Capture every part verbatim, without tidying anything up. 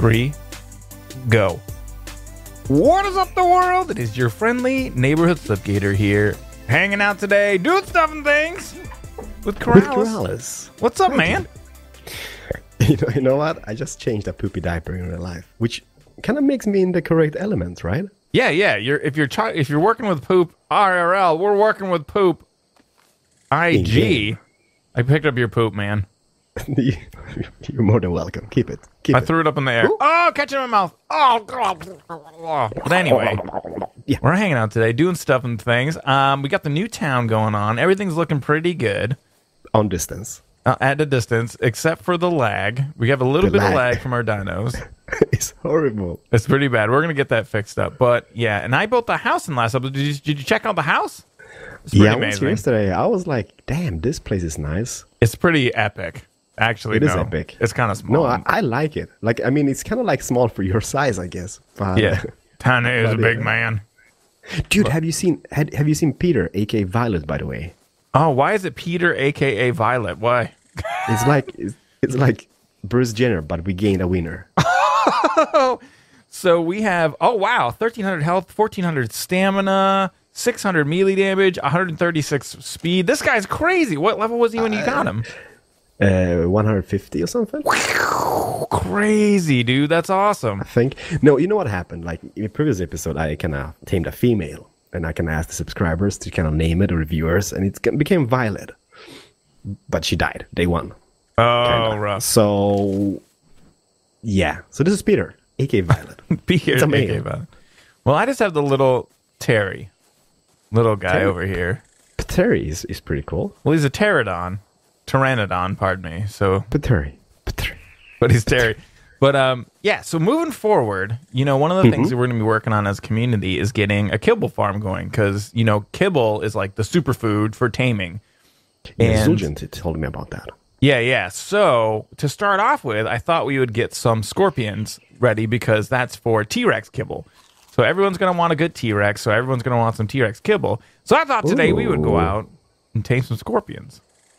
three, go. What is up, the world? It is your friendly neighborhood Slipgator here, hanging out today, doing stuff and things with Corrales. With Corrales. What's up, Thank man? You. You know, you know what? I just changed a poopy diaper in real life, which kind of makes me in the correct element, right? Yeah, yeah. You're if you're chi- if you're working with poop I R L, we're working with poop I G. In-game. I picked up your poop, man. You're more than welcome. Keep it. Keep I it. threw it up in the air. Ooh. Oh, catch it in my mouth. Oh, God. But anyway, Yeah. we're hanging out today, doing stuff and things. Um, we got the new town going on. Everything's looking pretty good On distance. uh, at a distance, except for the lag. We have a little The bit of lag. lag from our dinos. It's horrible. It's pretty bad. We're gonna get that fixed up. But yeah, and I built the house in last episode. Did you, did you check out the house? It's pretty Yeah, I was amazing. here yesterday. I was like, damn, this place is nice. It's pretty epic. Actually, It is no. epic. It's kind of small. No, I, I like it. Like, I mean, it's kind of like small for your size, I guess. But, yeah, Tana is a but, big yeah. man. Dude, have you seen had, have you seen Peter, aka Violet, by the way? Oh, why is it Peter, aka Violet? Why? It's like it's, it's like Bruce Jenner, but we gained a winner. So we have, oh wow, thirteen hundred health, fourteen hundred stamina, six hundred melee damage, one hundred thirty-six speed. This guy's crazy. What level was he when you got him? Uh, one hundred fifty or something. Crazy, dude. That's awesome. I think. No, you know what happened? Like in the previous episode, I kind of tamed a female, and I kind of asked the subscribers to kind of name it, or reviewers, and it became Violet. But she died day one. Oh, Kinda. rough. So, yeah. So this is Peter, aka Violet. Peter, It's a aka male. Violet. Well, I just have the little Terry, little guy Terry? over here. Pateri is, is pretty cool. Well, he's a pterodon, pteranodon, pardon me. So, Pateri. Pateri. but he's Terry. But um, yeah. So moving forward, you know, one of the things that we're going to be working on as a community is getting a kibble farm going, because you know, kibble is like the superfood for taming. Yeah, And- Zulgent told me about that. Yeah, yeah. So to start off with, I thought we would get some scorpions ready, because that's for T-Rex kibble. So everyone's going to want a good T-Rex, so everyone's going to want some T-Rex kibble. So I thought today we would go Ooh. out and tame some scorpions.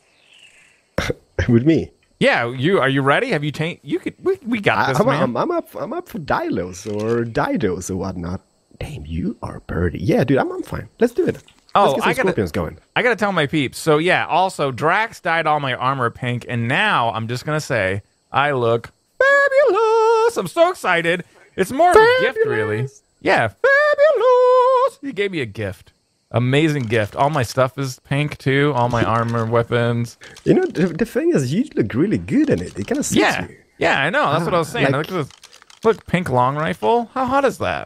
With me. Yeah, you are you ready? Have you tamed? You could. We, we got I, this, I'm, man. I'm, I'm up. I'm up for Dilos or Didos or whatnot. Damn, you are birdie. Yeah, dude, I'm, I'm fine. Let's do it. Oh, Let's get some I gotta- scorpions going. I gotta tell my peeps. So yeah, also Drax dyed all my armor pink, and now I'm just gonna say I look fabulous. I'm so excited. It's more of a gift, really. Yeah, fabulous. He gave me a gift. Amazing gift. All my stuff is pink too. All my armor, weapons. You know, the, the thing is, you look really good in it. It kind of suits Yeah, you. yeah, I know. That's what I was saying. Ah, like- look, at this. Look, pink long rifle. How hot is that?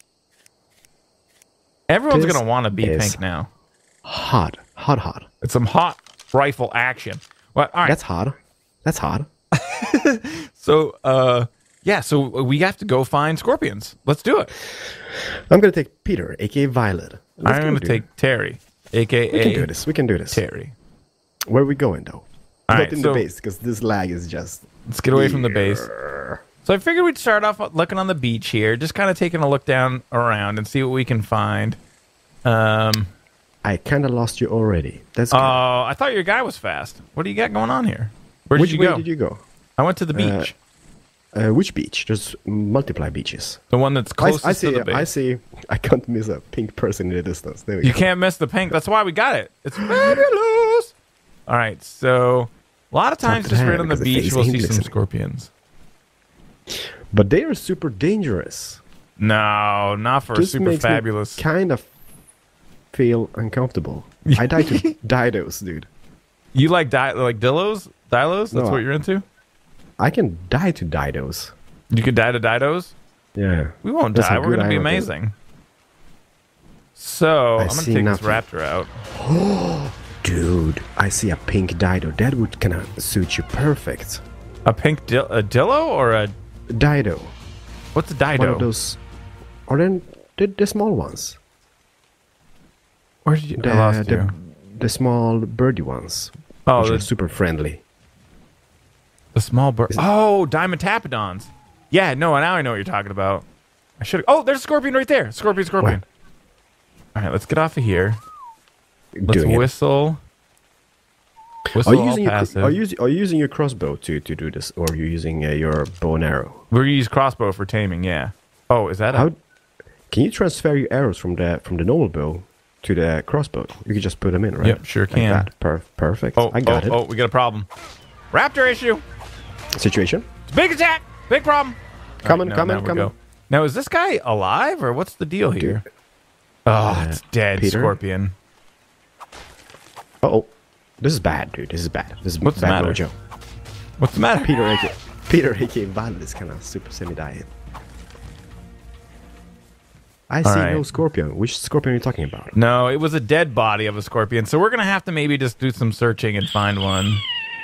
Everyone's This gonna want to be is- pink now. Hot, hot, hot. It's some hot rifle action. Well, all right. That's hot. That's hot. So, uh, yeah, so we have to go find scorpions. Let's do it. I'm gonna take Peter, aka Violet. Let's I'm go, going to dude. take Terry, a k a. We can do this. We can do this. Terry. Where are we going though? All Not right, in so the base, because this lag is just. let's get away from the base. So I figured we'd start off looking on the beach here, just kind of taking a look down around and see what we can find. Um, I kind of lost you already. That's good. oh, I thought your guy was fast. What do you got going on here? Where did Which you way go? did you go? I went to the Uh, beach, Uh, which beach? There's multiply beaches. the one that's I, closest I see. to the base. I see. I can't miss a pink person in the distance. There we You go. can't miss the pink. That's why we got it. It's fabulous. All right, so a lot of times to just have right on the because the beach face we'll ain't see some listening. scorpions. But they are super dangerous. No, not for a Just super makes fabulous. me kind of feel uncomfortable. I die to Didos, dude. You like di- like Dillos? Dilos? That's No, what I- you're into? I can die to Didos. You could die to Didos? Yeah. We won't That's die. how We're good going to I be am at it. amazing. So, I I'm going to see take nothing. this raptor out. Dude, I see a pink Dido. That would kind of suit you perfect. A pink dil- a Dillo or a... Dido. What's a One of Dido? those. Or then the, the small ones. Where did you... The, I lost the, you. the small birdie ones. Oh, which the, are super friendly. the small bird. Oh, Dimetapodons. Yeah, no, now I know what you're talking about. I should. Oh, there's a scorpion right there. Scorpion, scorpion. All right, let's get off of here. Let's Doing it. whistle. Whistle Are you all using your, passive. are you using are you using your crossbow to to do this, or are you using uh, your bow and arrow? We're gonna use crossbow for taming. Yeah. Oh, is that How a, can you transfer your arrows from the from the normal bow to the crossbow? You can just put them in, right? Yep, sure Like can. that. Per- perfect. Oh, I got oh, it. oh, we got a problem. Raptor issue. Situation. It's a big attack. Big problem. Coming, All right, coming, now we coming. go. Now, is this guy alive or what's the deal here? Oh, Uh, it's dead, Peter? Scorpion. Uh oh, this is bad, dude. This is bad. This is What's the bad matter? mojo. What's the matter? Peter A K Peter A K Violet is kind of super semi-dying. I see right. no scorpion. Which scorpion are you talking about? No, it was a dead body of a scorpion. So we're going to have to maybe just do some searching and find one.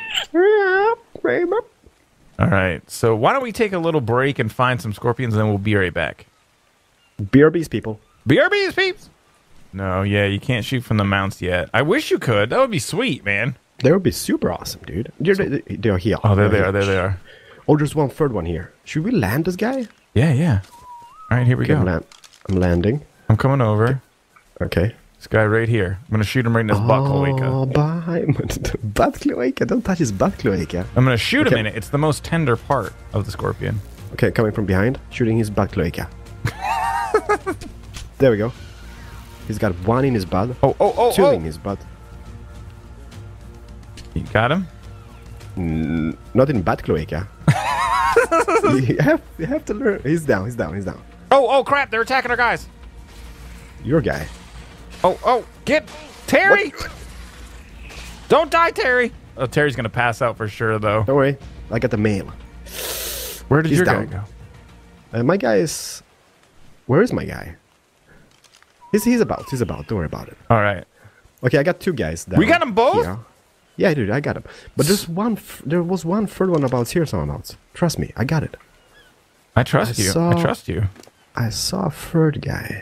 All right. So why don't we take a little break and find some scorpions and then we'll be right back. B R Bs, people. B R Bs, peeps. No, yeah, you can't shoot from the mounts yet. I wish you could. That would be sweet, man. That would be super awesome, dude. They're, they- they're here. Oh, there They're they are. here. There they are. Oh, there's one third one here. Should we land this guy? Yeah, yeah. All right, here we Okay, go. I'm, land- I'm landing. I'm coming over. Okay. This guy right here. I'm going to shoot him right in his butt cloaca. Oh, behind. Butt cloaca. Don't touch his butt cloaca. I'm going to shoot him Okay. in it. It's the most tender part of the scorpion. Okay, coming from behind, shooting his butt cloaca. There we go. He's got one in his butt, Oh, oh, oh, two oh. in his butt. You got him? Mm, not in butt cloaca. you, have, you have to learn. He's down, he's down, he's down. Oh, oh, crap. They're attacking our guys. Your guy. Oh, oh, get Terry. Don't die, Terry. Oh, Terry's going to pass out for sure, though. Don't worry. I got the mail. Where did He's your down. guy go? Uh, my guy is... Where is my guy? He's, he's about. He's about. Don't worry about it. All right. Okay, I got two guys down. We got 'em both? here. Yeah, dude, I got him. But there's one. F- there was one third one about here. Some about. Trust me, I got it. I trust I you. saw- I trust you. I saw a third guy.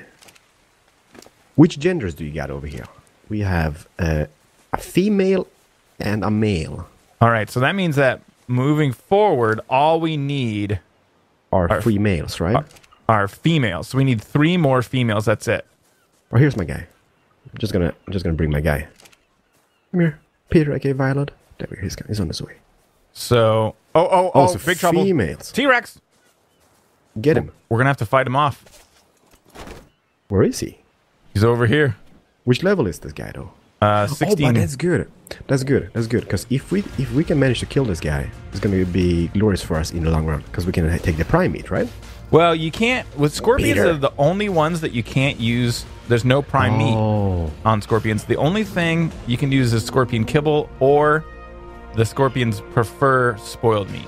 Which genders do you got over here? We have uh, a female and a male. All right. So that means that moving forward, all we need Are Are- three males, right? are, are females. So we need three more females. That's it. Oh, here's my guy. I'm just gonna, I'm just gonna bring my guy. Come here, Peter, aka Violet. There we go. He's, he's on his way. So, oh, oh, Oh, oh, so big trouble. females. T-Rex. Get him. We're going to have to fight him off. Where is he? He's over here. Which level is this guy though? Uh, Oh, sixteen. but that's good. That's good. That's good. Because if we if we can manage to kill this guy, it's gonna be glorious for us in the long run. Because we can ha- take the prime meat, right? Well, you can't. With scorpions, Peter. are the only ones that you can't use. There's no prime meat Oh, on scorpions. The only thing you can use is scorpion kibble, or the scorpions prefer spoiled meat.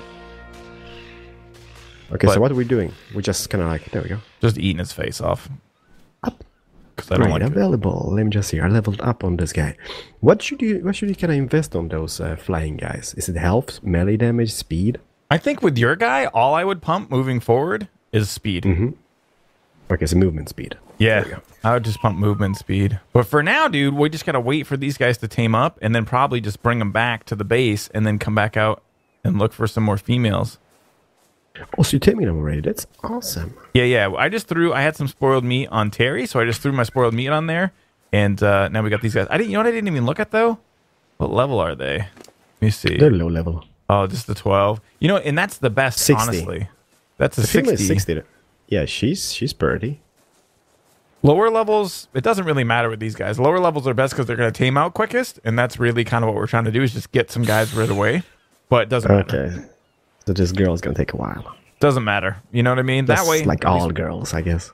okay. But- so what are we doing? We just kind of like there we go. Just eating his face off. Up. Because I don't Right, like it. available. Let me just see. I leveled up on this guy. What should you what should you kind of invest on those uh, flying guys? Is it health, melee damage, speed? I think with your guy, all I would pump moving forward is speed. Okay, so movement speed. Yeah, There we go. I would just pump movement speed. But for now, dude, we just gotta wait for these guys to tame up, and then probably just bring them back to the base, and then come back out and look for some more females. Oh, so you're taming them already? That's awesome. Yeah, yeah. I just threw. I had some spoiled meat on Terry, so I just threw my spoiled meat on there, and uh, now we got these guys. I didn't. You know what? I didn't even look at though. What level are they? Let me see. They're low level. Oh, just the twelve. You know, and that's the best. sixty. Honestly, that's a The female sixty. is sixty. Yeah, she's she's pretty. Lower levels, it doesn't really matter with these guys. Lower levels are best because they're going to tame out quickest, and that's really kind of what we're trying to do is just get some guys right away. But it doesn't matter. Okay. So this girl is gonna take a while. Doesn't matter. You know what I mean? That's that way, like at least- all girls, I guess.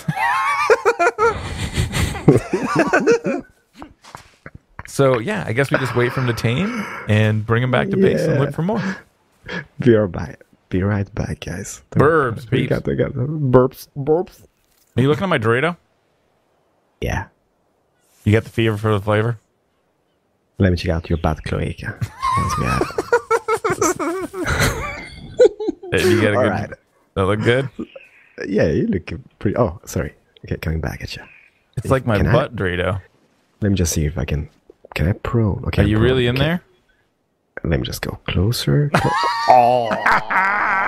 So yeah, I guess we just wait for him to tame and bring him back to base and Yeah. look for more. Be right back. Be right back, guys. Burbs, We peeps. got, we got burps, burps. Are you looking at my Dorito? Yeah. You got the fever for the flavor? Let me check out your butt cloaca. Once we have- Hey, you got a All good. right. That look good. Yeah, you look pretty. Oh, sorry. Okay, coming back at you. It's like my Can I- butt Dorito. Let me just see if I can. Can I prone? Okay. Are I'm you prone. really in Okay, there? Let me just go closer.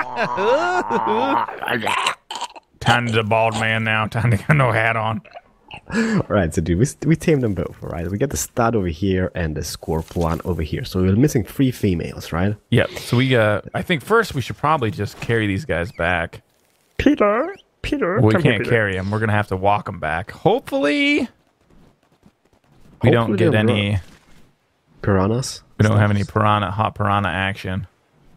Time to the bald man now. Time to get no hat on. All right, so dude, we, we tamed them both, all right? We got the stud over here and the scorpion over here. So we're missing three females, right? Yep. So we, uh, I think first we should probably just carry these guys back. Peter, Peter. Well, we come can't here, Peter. carry them. We're gonna have to walk them back. Hopefully, we don't Hopefully get they'll any. run. Piranhas? We don't have Stuff. any piranha, hot piranha action.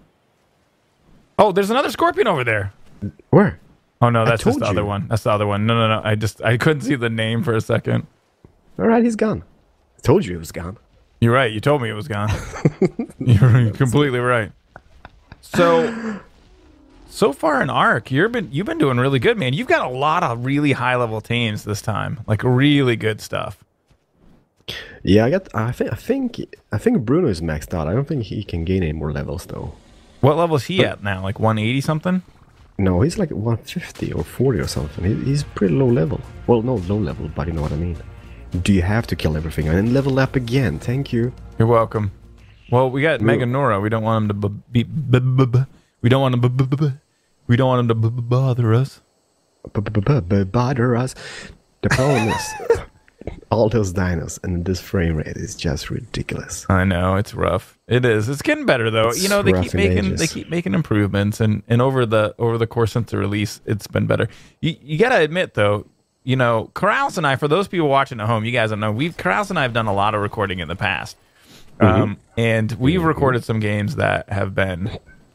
Oh, there's another scorpion over there. Where? Oh no, that's just told the other you. one. That's the other one. No, no, no. I just I couldn't see the name for a second. All right, he's gone. I told you he was gone. You're right. You told me it was gone. You're completely right. So, so far in Ark, you've been you've been doing really good, man. You've got a lot of really high level teams this time, like really good stuff. Yeah, I got. I think. I think. I think Bruno is maxed out. I don't think he can gain any more levels though. What level is he at now? Like one eighty something? No, he's like one fifty or forty or something. He, he's pretty low level. Well, no, low level, but you know what I mean. Do you have to kill everything and then level up again? Thank you. You're welcome. Well, we got Mega Nora. We don't want him to b- be. B- b- b- we don't want him. B- b- b- b- we don't want him to b- b- bother us. B- b- b- b- Bother us. The problem is all those dinos and this frame rate is just ridiculous. I know it's rough. It is. It's getting better though. It's you know they rough keep in making ages. they keep making improvements, and and over the over the course since the release, it's been better. You you gotta admit though, you know, Corrales and I, for those people watching at home, you guys don't know, we've Corrales and I have done a lot of recording in the past, Mm-hmm. um, and we've recorded some games that have been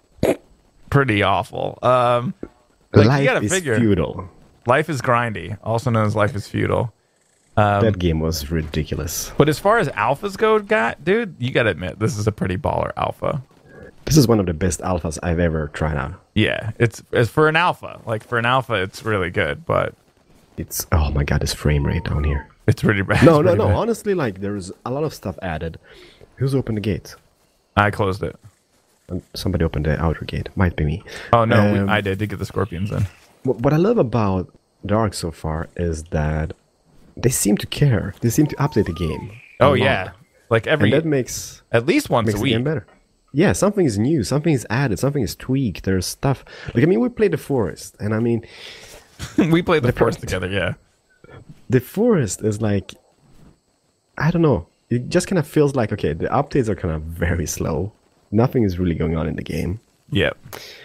pretty awful. Um, like, you Life gotta is figure, futile. life is grindy, also known as life is feudal. Um, That game was ridiculous. But as far as alphas go, got dude, you gotta admit this is a pretty baller alpha. This is one of the best alphas I've ever tried out. Yeah, it's as for an alpha. Like for an alpha, it's really good, but It's oh my god, this frame rate down here. it's pretty bad. No, It's no, pretty no. bad. Honestly, like there's a lot of stuff added. Who's opened the gate? I closed it. Um, Somebody opened the outer gate. Might be me. Oh no, we, Um, I did to get the scorpions in. What what I love about Dark so far is that they seem to care. They seem to update the game. a Oh lot. yeah, like every and that makes at least once makes a the week. game better. Yeah, something is new. Something is added. Something is tweaked. There's stuff. Like I mean, we played the forest, and I mean, we played the The force pro- together. Yeah, the forest is like, I don't know. It just kind of feels like okay, the updates are kind of very slow. Nothing is really going on in the game. yep.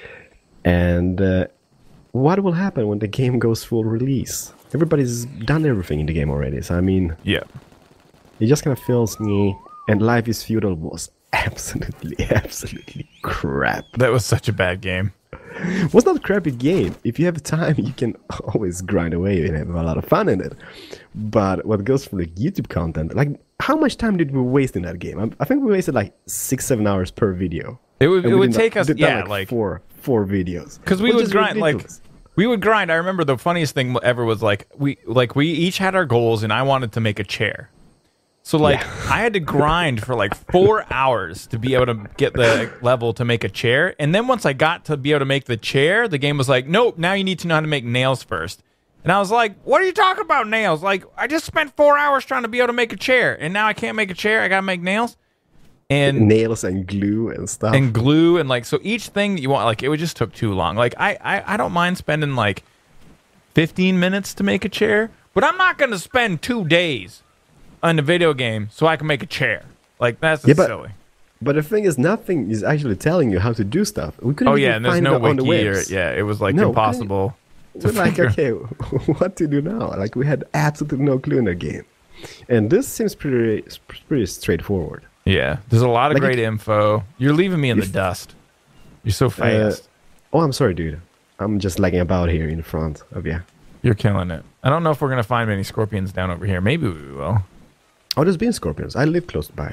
And uh, what will happen when the game goes full release? Everybody's done everything in the game already. So I mean, Yep. it just kind of feels me. And Life is Feudal was absolutely, absolutely crap. That was such a bad game. It was not a crappy game. If you have time, you can always grind away and have a lot of fun in it. But what goes for the YouTube content, like how much time did we waste in that game? I, I think we wasted like six, seven hours per video. It would And it we would did take that- us did that, yeah like four four videos because we which would is grind like ridiculous. we would grind. I remember the funniest thing ever was like we like we each had our goals, and I wanted to make a chair. So like I had to grind for like four hours to be able to get the level to make a chair, and then once I got to be able to make the chair, the game was like, nope, now you need to know how to make nails first. And I was like, what are you talking about nails? Like I just spent four hours trying to be able to make a chair, and now I can't make a chair. I gotta make nails and nails and glue and stuff. and glue and like so each thing that you want, like it would just took too long. Like I I, I don't mind spending like fifteen minutes to make a chair, but I'm not gonna spend two days on the video game so I can make a chair. Like that's Yeah, but- silly. But the thing is, nothing is actually telling you how to do stuff. We couldn't Oh even yeah, and there's find no it on the wiki or webs. yeah, it was like No, we couldn't- impossible. to We're like, figure- okay, what to do now? Like we had absolutely no clue in the game, and this seems pretty pretty straightforward. Yeah, there's a lot of Like, great it- info. You're leaving me in the If- dust. You're so fast. Oh, I'm sorry, dude. I'm just lagging about here in front of you. You're killing it. I don't know if we're gonna find many scorpions down over here. Maybe we will. Oh, there's been scorpions. I live close by.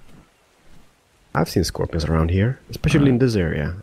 I've seen scorpions around here, especially in this area.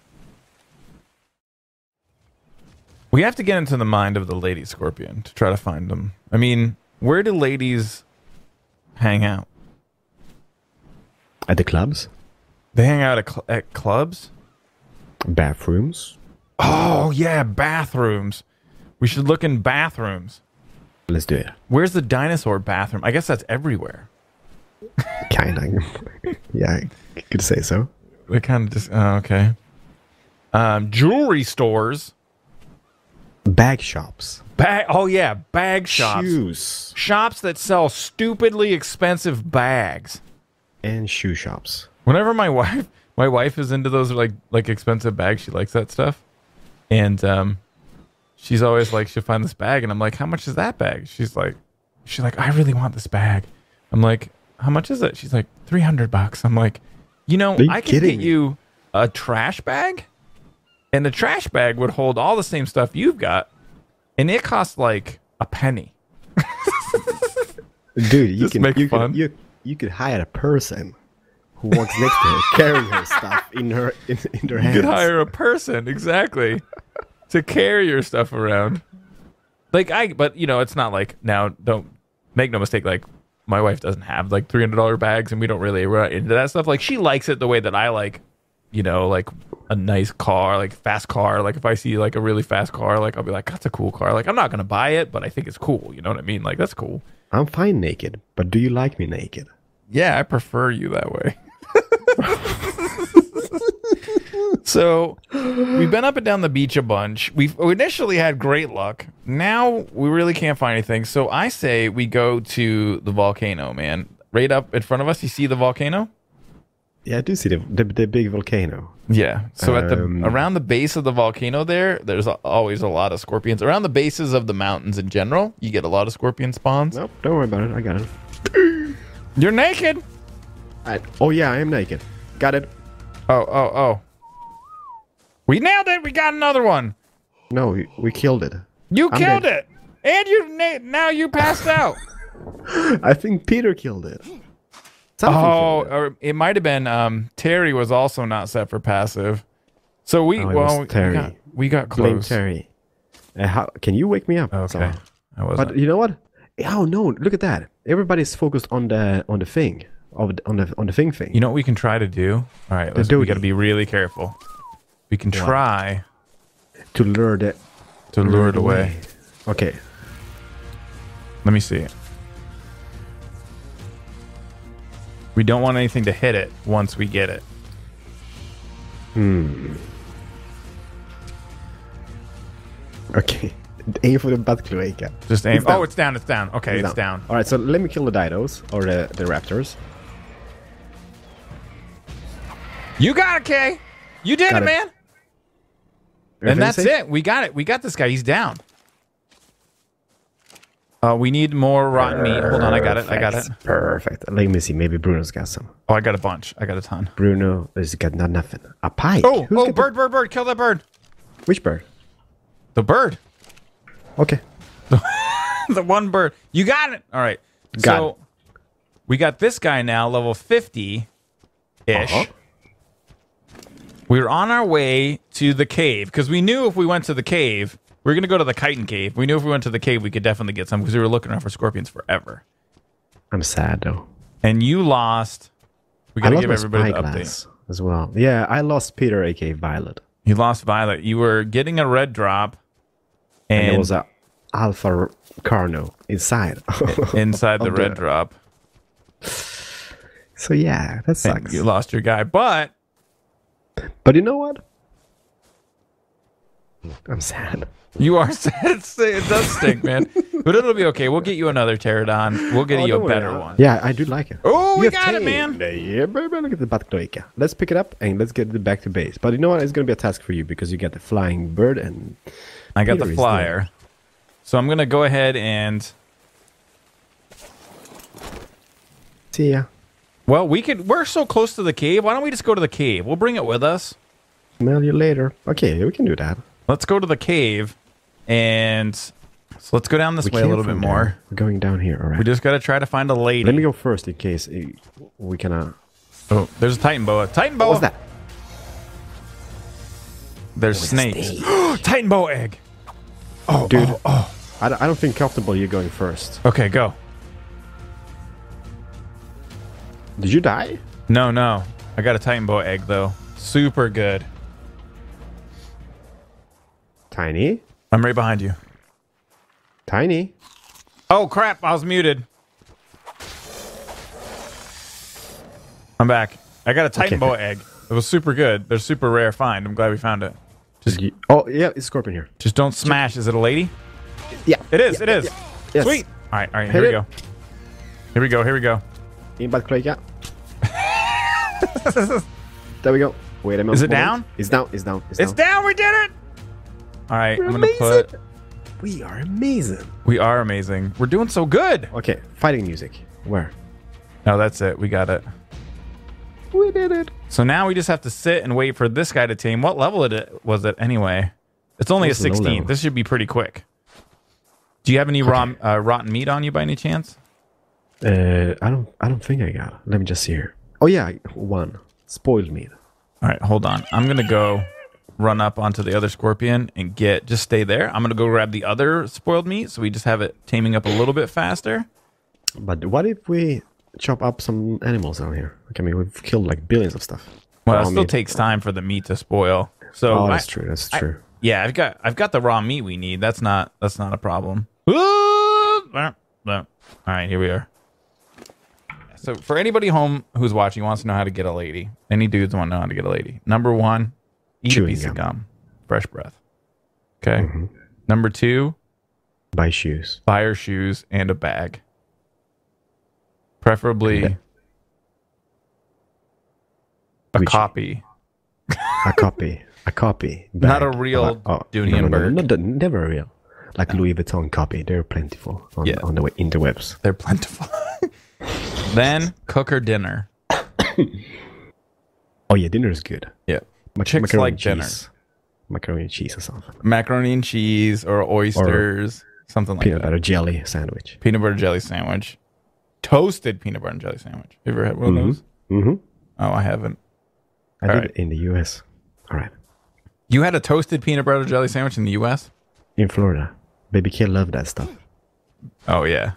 We have to get into the mind of the lady scorpion to try to find them. I mean, where do ladies hang out? At the clubs, They hang out at, cl- at clubs? bathrooms. Oh, yeah, bathrooms. We should look in bathrooms. Let's do it. Where's the dinosaur bathroom? I guess that's everywhere. Kinda. Yeah, I could say so. They kind of just, oh, okay. Um, jewelry stores. Bag shops. Bag. Oh yeah, bag shops. Shoes. Shops that sell stupidly expensive bags. And shoe shops. Whenever my wife, my wife is into those like like expensive bags, she likes that stuff, and um, she's always like, she'll find this bag, and I'm like, how much is that bag? She's like, she's like, I really want this bag. I'm like, how much is it? She's like, three hundred bucks. I'm like, you know, Are you I can kidding get me? you a trash bag, and the trash bag would hold all the same stuff you've got, and it costs like a penny. Dude, you Just can make you fun. could you you could hire a person who walks next to her carrying her stuff in her in, in their hands. You could hire a person, exactly, to carry your stuff around. Like I, but you know, it's not like now. Don't make no mistake. Like my wife doesn't have like three hundred dollar bags, and we don't really run into that stuff. Like she likes it the way that I like. You know, like a nice car, like fast car. Like if I see like a really fast car, like I'll be like, that's a cool car. Like I'm not gonna buy it, but I think it's cool. You know what I mean? Like that's cool. I'm fine naked, but do you like me naked? Yeah, I prefer you that way. So we've been up and down the beach a bunch. We've we initially had great luck. Now we really can't find anything. So I say we go to the volcano, man. Right up in front of us. You see the volcano? Yeah, I do see the the, the big volcano. Yeah. So at the Um, around the base of the volcano there, there's a, always a lot of scorpions. Around the bases of the mountains in general, you get a lot of scorpion spawns. Nope, don't worry about it. I got it. You're naked. I, oh yeah, I am naked. Got it. Oh, oh, oh. We nailed it. We got another one. No, we, we killed it. You I'm killed dead. it. And you na- now you passed out. I think Peter killed it. Something Oh, killed it. or it might have been um, Terry was also not set for passive. So we Oh, it well was Terry. we got, we got Blame close. Terry. Uh, how, can you wake me up? Okay. So- I wasn't. but you know what? Oh no! Look at that. Everybody's focused on the on the thing of the, on the on the thing thing. You know what we can try to do? All right, let's, we doggy. got to be really careful. We can try to lure the to lure it away. Okay. Let me see. We don't want anything to hit it once we get it. Hmm. Okay. Aim for the butt cloaca. Just aim. It's down. Oh, it's down. It's down. Okay, it's, down. All right. So let me kill the dinos or the the raptors. You got it, Kay. You did Got it, it. man. And Everything that's safe? it. We got it. We got this guy. He's down. Uh, we need more rotten meat. Hold on, I got it. I got it. Perfect. Perfect. Let me see. Maybe Bruno's got some. Oh, I got a bunch. I got a ton. Bruno has got not nothing. A pike. Oh, Who's oh, got bird, bird, bird. Kill that bird. The, which bird? The bird. Okay. The one bird. You got it. All right. Got so it. we got this guy now, level fifty-ish. Uh-huh. We were on our way to the cave because we knew if we went to the cave, we were going to go to the chitin cave. We knew if we went to the cave, we could definitely get some because we were looking around for scorpions forever. I'm sad though. And you lost. We I got to lost give my everybody the spyglass update. as well. Yeah, I lost Peter, aka Violet, You lost Violet. You were getting a red drop. and, And, there was a Alpha Carno inside. inside the of red the- drop. So yeah, that And sucks. you lost your guy. But But you know what? I'm sad. you are sad. It's- It does stink, man. But it'll be okay. We'll get you another pterodon. We'll get Oh, you a don't worry. better one. Yeah, I do like it. Oh, we You have got it, tamed. man. Yeah, baby, look at the butt cloaca. Let's pick it up and let's get it back to base. But you know what? It's going to be a task for you because you got the flying bird and I got Peter the is flyer. So I'm going to go ahead and... see ya. Well, we could... We're so close to the cave. Why don't we just go to the cave? We'll bring it with us. Smell you later. Okay, we can do that. Let's go to the cave. And... So let's go down this We way a came little bit from more. there. We're going down here, all right. We just got to try to find a lady. Let me go first in case uh, we can... Uh... Oh, there's a Titan boa. Titan boa. What was that? There's Oh, it's a snakes. snake. Titan boa egg. Oh, Dude. oh, oh. I don't, I don't think comfortable you going first. Okay, go. Did you die? No, no. I got a Titan boa egg, though. Super good. Tiny? I'm right behind you. Tiny? Oh, crap. I was muted. I'm back. I got a Titan Okay. boa egg. It was super good. They're super rare find. I'm glad we found it. Just, You- oh, yeah, it's Scorpion here. just don't smash. Is it a lady? Yeah. It is. yeah, it is. yeah, yes. Sweet. All right. All right. Hit Here we it. go. Here we go. Here we go. Inbad Kröika. There we go. Wait a minute. Is it moment. down? It's down. It's down. It's, It's down. down. We did it. All right. We're I'm gonna amazing. put. We are amazing. We are amazing. We're doing so good. Okay, fighting music. Where? No, that's it. We got it. We did it. So now we just have to sit and wait for this guy to tame. What level it was it anyway? It's only a It's low sixteen. level. This should be pretty quick. Do you have any raw, uh, rotten meat on you by any chance? Uh, I don't. I don't think I got it. Let me just see here. Oh yeah, one spoiled meat. All right, hold on. I'm gonna go run up onto the other scorpion and get. Just stay there. I'm gonna go grab the other spoiled meat, so we just have it taming up a little bit faster. But what if we chop up some animals down here? Like, I mean, we've killed like billions of stuff. Well, Raw it still meat. takes time for the meat to spoil. So Oh, I- that's true. That's true. yeah, I've got I've got the raw meat we need. That's not that's not a problem. All right, here we are. So for anybody home who's watching wants to know how to get a lady, any dudes want to know how to get a lady. Number one, eat Chewing a piece gum. of gum, fresh breath. Okay. Mm-hmm. Number two, Buy shoes. buy her shoes and a bag, preferably Okay. a Which- copy. A copy. A copy. Not a bag. real Oh, Dooney no, no, and no, Burke. no, no, never real. Like Louis Vuitton copy. They're plentiful on, Yeah. on the way- interwebs. They're plentiful. Then cook her dinner. Oh yeah, dinner is good. Yeah. Mac- Chicks macaroni like and dinner. cheese. Macaroni and cheese or something. Macaroni and cheese or oysters, something like Peanut that. butter jelly sandwich. Peanut butter jelly sandwich. Toasted peanut butter and jelly sandwich. You ever had one of those? Mm-hmm. Oh, I haven't. I All did right. it in the U S. All right. You had a toasted peanut butter jelly sandwich in the U S? In Florida. Baby kid love that stuff. Oh, yeah.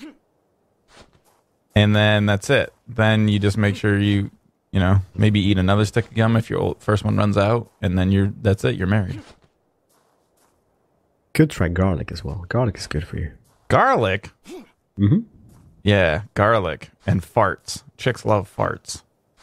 And then that's it. Then you just make sure you, you know, maybe eat another stick of gum if your old, first one runs out. And then you're, that's it. You're married. Could try garlic as well. Garlic is good for you. Garlic? Mm-hmm. Yeah, garlic and farts. Chicks love farts.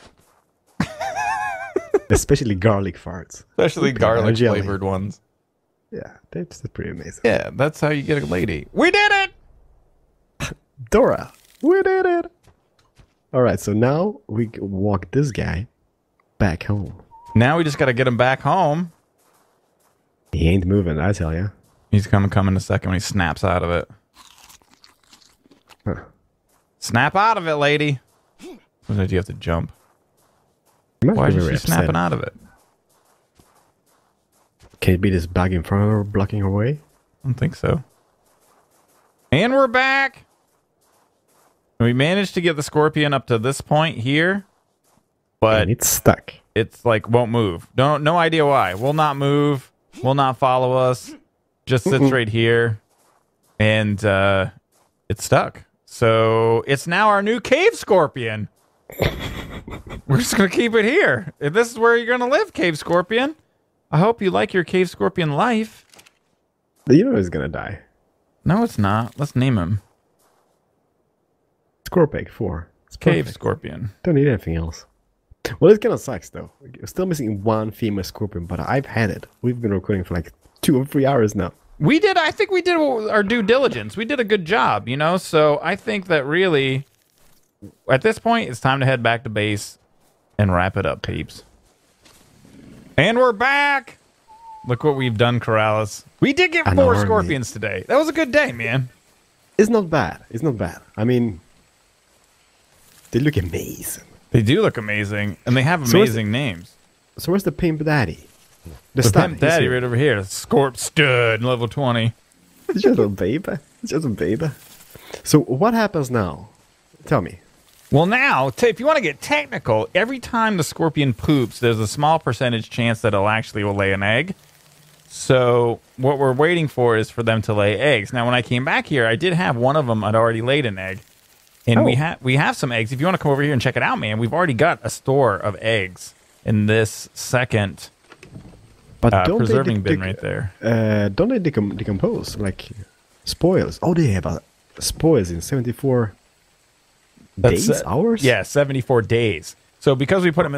Especially garlic farts. Especially Peanut butter garlic jelly. flavored ones. Yeah, that's pretty amazing. Yeah, that's how you get a lady. We did it! Dora, we did it. All right, so now we c- walk this guy back home. Now we just got to get him back home. He ain't moving, I tell ya. He's going to come in a second when he snaps out of it. Huh. Snap out of it, lady. Sometimes you have to jump. He must Why be is very she snapping upset. out of it? Can it be this bag in front of her blocking her way? I don't think so. And we're back. We managed to get the scorpion up to this point here, but And it's stuck. it's like won't move. Don't no idea why. Will not move. Will not follow us. Just sits right here, and uh, it's stuck. So it's now our new cave scorpion. We're just gonna keep it here. If this is where you're gonna live, cave scorpion. I hope you like your cave scorpion life. You know he's gonna die. No, it's not. Let's name him Scorpeg four. It's Cave perfect. Scorpion. Don't need anything else. Well, it kind of sucks though. We're still missing one female scorpion, but I've had it. We've been recording for like two or three hours now. We did. I think we did our due diligence. We did a good job, you know. So I think that really, at this point, it's time to head back to base and wrap it up, peeps. And we're back. Look what we've done, Corrales. We did get An four army. scorpions today. That was a good day, man. It's not bad. It's not bad. I mean, they look amazing. They do look amazing, and they have So is amazing names. So where's the pimp daddy? The stud, Pimp he's Daddy here. right over here. Scorp Stud, level twenty. It's just a baby. It's just a baby. So what happens now? Tell me. Well, now, t- if you want to get technical, every time the scorpion poops, there's a small percentage chance that it'll actually will lay an egg. So what we're waiting for is for them to lay eggs. Now, when I came back here, I did have one of them had already laid an egg. And we Oh. have we have some eggs. If you want to come over here and check it out, man, we've already got a store of eggs in this second But uh, don't preserving they bin dec- right there. Uh, don't they decom- decompose like spoils? Oh, they have uh, spoils in seventy-four That's, days, uh, hours. Yeah, seventy-four days. So because we put them in the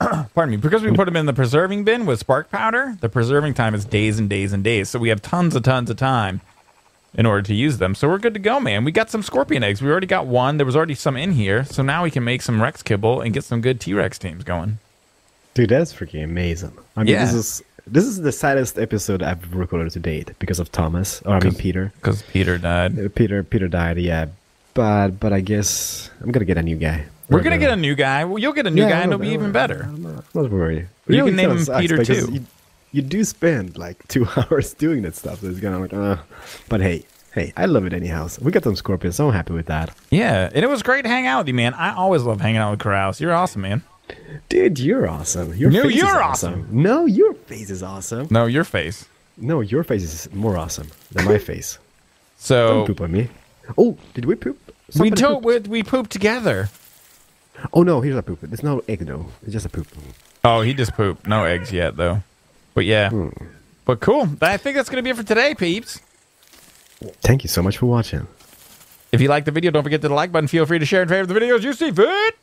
pardon me, because we put them in the preserving bin with spark powder, the preserving time is days and days and days. So we have tons and tons of time in order to use them. So we're good to go, man. We got some scorpion eggs. We already got one. There was already some in here. So now we can make some Rex kibble and get some good T-Rex teams going. Dude, that's freaking amazing. I mean, Yeah. this is this is the saddest episode I've recorded to date because of Thomas. Or I mean, Peter. Because Peter died. Uh, Peter Peter died, yeah. But but I guess I'm gonna get a new guy. We're going to get a new guy. Well, you'll get a new Yeah, guy I'm and not- it'll be I'm even not- better. I'm not, I'm not worried. You Really can name kinda him sucks Peter, because too. You, you do spend like two hours doing that stuff, so it's kind of like, uh. But hey, hey, I love it anyhow. So we got some scorpions, so I'm happy with that. Yeah, and it was great to hang out with you, man. I always love hanging out with Carouse. You're awesome, man. Dude, you're awesome. Your No, face is you're awesome. No, your face is awesome. No, your face. No, your face is more awesome than my face. So Don't poop on me. Oh, did we poop? we Somebody told pooped. we, we pooped together. Oh no, here's a poop. It's no egg though. It's just a poop. Oh, he just pooped. No eggs yet, though. But yeah. Hmm. But cool. I think that's going to be it for today, peeps. Thank you so much for watching. If you like the video, don't forget to the like button. Feel free to share and favorite the videos you see fit.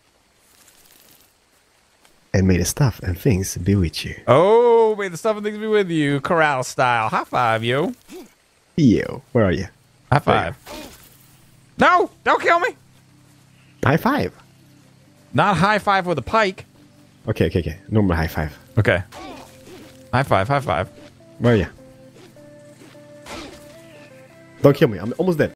And may the stuff and things be with you. Oh, may the stuff and things be with you. Corral style. High five, yo. Yo, where are you? High five. No, don't kill me. High five. Not high five with a pike. Okay, okay, okay. Normal high five. Okay. High five, high five. Where are you? Don't kill me. I'm almost dead.